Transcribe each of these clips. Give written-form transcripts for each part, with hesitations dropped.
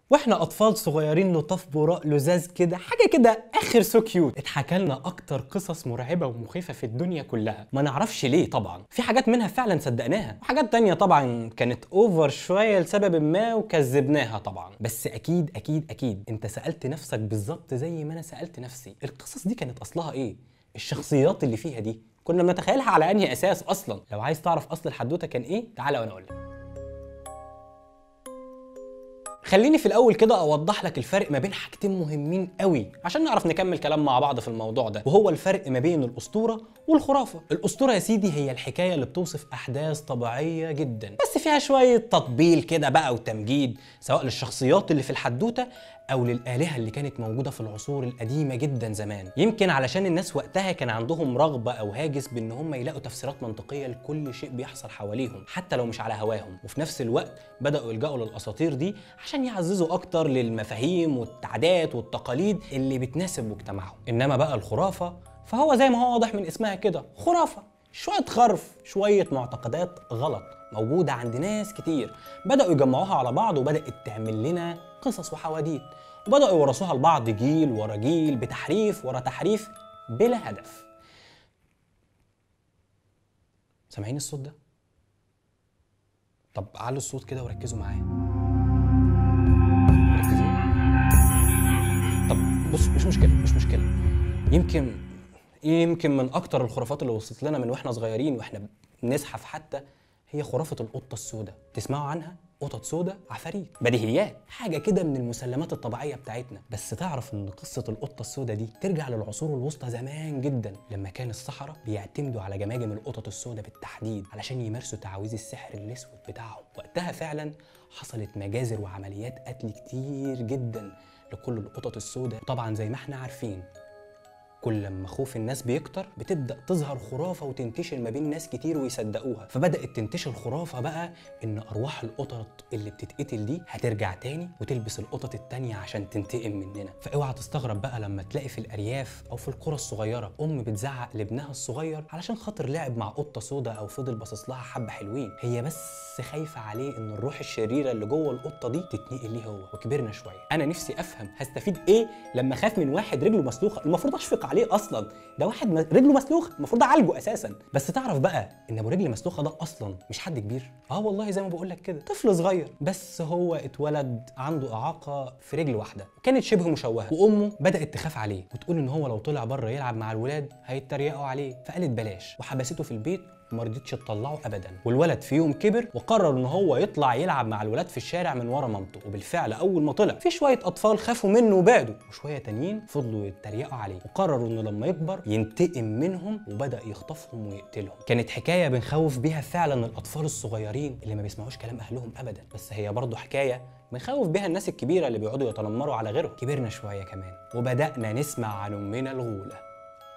واحنا اطفال صغيرين لطاف براء لزاز كده، حاجه كده اخر سو كيوت. اتحكى لنا اكتر قصص مرعبه ومخيفه في الدنيا كلها، ما نعرفش ليه طبعا. في حاجات منها فعلا صدقناها، وحاجات تانية طبعا كانت اوفر شويه لسبب ما وكذبناها طبعا. بس اكيد اكيد اكيد انت سالت نفسك بالظبط زي ما انا سالت نفسي، القصص دي كانت اصلها ايه؟ الشخصيات اللي فيها دي كنا بنتخيلها على انهي اساس اصلا؟ لو عايز تعرف اصل الحدوته كان ايه، تعالى وانا اقول لك. خليني في الاول كده اوضح لك الفرق ما بين حاجتين مهمين قوي عشان نعرف نكمل كلام مع بعض في الموضوع ده، وهو الفرق ما بين الاسطوره والخرافه. الاسطوره يا سيدي هي الحكايه اللي بتوصف احداث طبيعيه جدا، بس فيها شويه تطبيل كده بقى وتمجيد، سواء للشخصيات اللي في الحدوته او للالهه اللي كانت موجوده في العصور القديمه جدا زمان. يمكن علشان الناس وقتها كان عندهم رغبه او هاجس بان هم يلاقوا تفسيرات منطقيه لكل شيء بيحصل حواليهم حتى لو مش على هواهم، وفي نفس الوقت بداوا يلجأوا للاساطير دي عشان يعززوا اكتر للمفاهيم والعادات والتقاليد اللي بتناسب مجتمعهم. انما بقى الخرافه فهو زي ما هو واضح من اسمها كده، خرافه، شويه خرف، شويه معتقدات غلط موجوده عند ناس كتير، بداوا يجمعوها على بعض وبدات تعمل لنا قصص وحواديت، وبداوا يورثوها لبعض جيل ورا جيل بتحريف ورا تحريف بلا هدف. سامعين الصوت ده؟ طب علوا الصوت كده وركزوا معايا. مركزين؟ طب بص، مش مشكله. يمكن من اكتر الخرافات اللي وصلت لنا من واحنا صغيرين واحنا بنزحف حتى هي خرافه القطه السوداء. تسمعوا عنها؟ قطط سوداء، عفاريت، بديهيات، حاجه كده من المسلمات الطبيعيه بتاعتنا. بس تعرف ان قصه القطه السوداء دي ترجع للعصور الوسطى زمان جدا، لما كان السحرة بيعتمدوا على جماجم القطط السوداء بالتحديد علشان يمارسوا تعاويذ السحر الاسود بتاعهم. وقتها فعلا حصلت مجازر وعمليات قتل كتير جدا لكل القطط السوداء. طبعا زي ما احنا عارفين كل لما خوف الناس بيكتر بتبدأ تظهر خرافة وتنتشر ما بين ناس كتير ويصدقوها، فبدأت تنتشر خرافة بقى إن أرواح القطط اللي بتتقتل دي هترجع تاني وتلبس القطط التانية عشان تنتقم مننا. فاوعى تستغرب بقى لما تلاقي في الأرياف أو في القرى الصغيرة أم بتزعق لابنها الصغير علشان خاطر لعب مع قطة سودا أو فضل باصص لها حبة حلوين، هي بس خايفة عليه إن الروح الشريرة اللي جوه القطة دي تتنقل ليه هو. وكبرنا شوية، أنا نفسي أفهم هستفيد إيه لما أخاف من واحد رجله مسلوخة؟ المفروض أشفق عليه اصلا، ده واحد رجله مسلوخه المفروض اعالجه اساسا. بس تعرف بقى ان ابو رجل مسلوخه ده اصلا مش حد كبير، والله زي ما بقول لك كده طفل صغير، بس هو اتولد عنده اعاقه في رجل واحده كانت شبه مشوهه، وامه بدات تخاف عليه وتقول ان هو لو طلع بره يلعب مع الولاد هيتريقوا عليه، فقالت بلاش وحبسته في البيت وما رضتش تطلعه ابدا. والولد في يوم كبر وقرر ان هو يطلع يلعب مع الولاد في الشارع من ورا مامته، وبالفعل اول ما طلع في شويه اطفال خافوا منه وبعدوا، وشويه تانيين فضلوا يتريقوا عليه، وقرروا انه لما يكبر ينتقم منهم وبدا يخطفهم ويقتلهم. كانت حكايه بنخوف بيها فعلا الاطفال الصغيرين اللي ما بيسمعوش كلام اهلهم ابدا، بس هي برضه حكايه بنخوف بيها الناس الكبيره اللي بيقعدوا يتنمروا على غيرهم. كبرنا شويه كمان وبدانا نسمع عن امنا الغوله.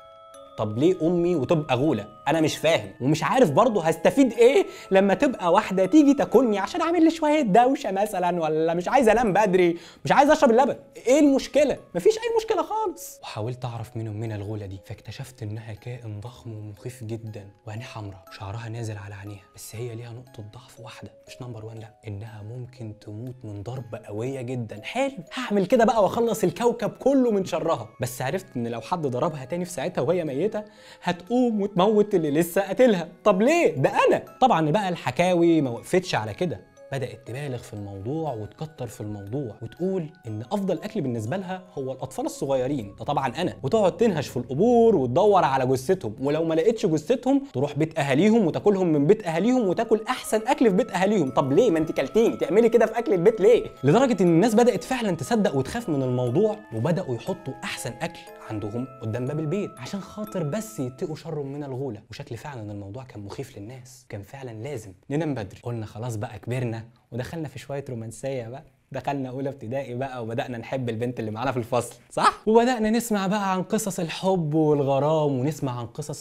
طب ليه امي وتبقى غوله؟ انا مش فاهم ومش عارف برضه هستفيد ايه لما تبقى واحده تيجي تاكلني عشان اعمل لي شويه دوشه مثلا، ولا مش عايز انام بدري، مش عايز اشرب اللبن. ايه المشكله؟ مفيش اي مشكله خالص. وحاولت اعرف مين امنا الغوله دي، فاكتشفت انها كائن ضخم ومخيف جدا وعينيه حمراء وشعرها نازل على عينيها، بس هي ليها نقطه ضعف واحده مش نمبر 1، لا، انها ممكن تموت من ضربه قويه جدا. حلو، هعمل كده بقى واخلص الكوكب كله من شرها. بس عرفت ان لو حد ضربها تاني في ساعتها وهي ميته هتقوم وتموت اللي لسه قاتلها. طب ليه؟ ده انا. طبعا بقى الحكاوي ما وقفتش على كده، بدأت تبالغ في الموضوع وتكتر في الموضوع وتقول ان افضل اكل بالنسبه لها هو الاطفال الصغيرين، ده طبعا انا، وتقعد تنهش في القبور وتدور على جثتهم، ولو ما لقيتش جثتهم تروح بيت اهاليهم وتاكلهم من بيت اهاليهم وتاكل احسن اكل في بيت اهاليهم. طب ليه؟ ما انت كلتيني، تعملي كده في اكل البيت ليه؟ لدرجه ان الناس بدأت فعلا تصدق وتخاف من الموضوع، وبدأوا يحطوا احسن اكل عندهم قدام باب البيت عشان خاطر بس يتقوا شر من الغوله. وشكل فعلا الموضوع كان مخيف للناس، كان فعلا لازم ننام بدري. قلنا خلاص بقى كبرنا ودخلنا في شويه رومانسيه بقى، دخلنا اولى ابتدائي بقى وبدانا نحب البنت اللي معانا في الفصل، صح؟ وبدانا نسمع بقى عن قصص الحب والغرام، ونسمع عن قصص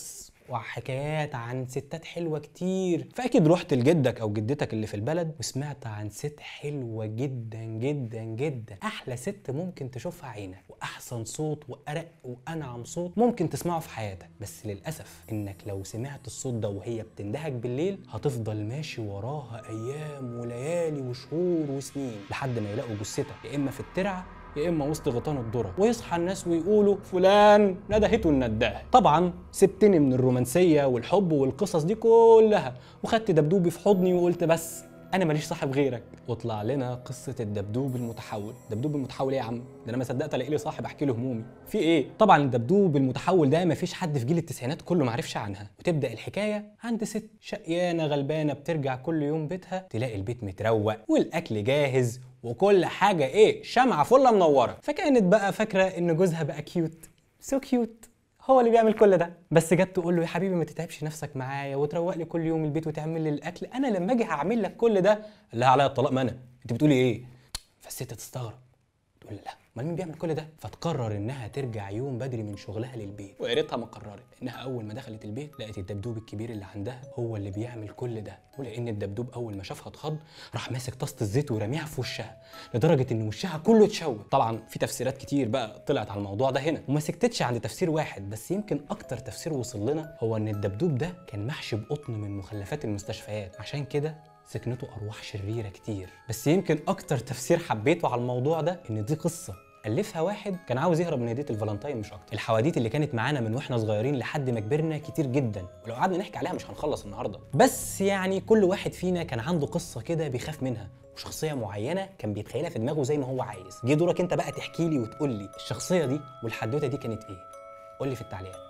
وحكايات عن ستات حلوه كتير. فاكيد رحت لجدك او جدتك اللي في البلد وسمعت عن ست حلوه جدا جدا جدا، احلى ست ممكن تشوفها عينك، واحسن صوت وارق وانعم صوت ممكن تسمعه في حياتك. بس للاسف انك لو سمعت الصوت ده وهي بتندهك بالليل هتفضل ماشي وراها ايام وليالي وشهور وسنين لحد ما يلاقوا جثتها يا اما في الترعه يا اما وسط غيطان الذره، ويصحى الناس ويقولوا فلان ندهته النداهه. طبعا سبتني من الرومانسيه والحب والقصص دي كلها وخدت دبدوبي في حضني وقلت بس انا ماليش صاحب غيرك. واطلع لنا قصه الدبدوب المتحول. الدبدوب المتحول ايه يا عم؟ ده انا ما صدقت الاقي لي صاحب احكي له همومي. في ايه؟ طبعا الدبدوب المتحول ده ما فيش حد في جيل التسعينات كله ما عرفش عنها. وتبدا الحكايه عند ست شقيانه غلبانه بترجع كل يوم بيتها تلاقي البيت متروق والاكل جاهز وكل حاجه ايه شمعه فله منوره. فكانت بقى فاكره ان جوزها بقى كيوت، سو كيوت، هو اللي بيعمل كل ده. بس جت تقول له يا حبيبي ما تتعبش نفسك معايا وتروق لي كل يوم البيت وتعمل لي الاكل، انا لما اجي هعمل لك كل ده. قال لها عليا الطلاق، ما انا انت بتقولي ايه؟ فالست تستغرب تقول لا امال مين بيعمل كل ده؟ فتقرر انها ترجع يوم بدري من شغلها للبيت. ويا ريتها ما قررت، انها اول ما دخلت البيت لقت الدبدوب الكبير اللي عندها هو اللي بيعمل كل ده. ولان الدبدوب اول ما شافها اتخض راح ماسك طاسه الزيت ورميها في وشها لدرجه ان وشها كله اتشوه. طبعا في تفسيرات كتير بقى طلعت على الموضوع ده هنا وما سكتتش عند تفسير واحد بس، يمكن اكتر تفسير وصل لنا هو ان الدبدوب ده كان محشي بقطن من مخلفات المستشفيات، عشان كده سكنته ارواح شريره كتير. بس يمكن اكتر تفسير حبيته على الموضوع ده ان دي قصه ألفها واحد كان عاوز يهرب من هدية الفالنتين مش أكتر. الحواديت اللي كانت معانا من واحنا صغيرين لحد ما كبرنا كتير جدا، ولو قعدنا نحكي عليها مش هنخلص النهارده. بس يعني كل واحد فينا كان عنده قصة كده بيخاف منها وشخصية معينة كان بيتخيلها في دماغه زي ما هو عايز. جه دورك انت بقى تحكي لي وتقول لي الشخصية دي والحدوتة دي كانت ايه؟ قول لي في التعليقات.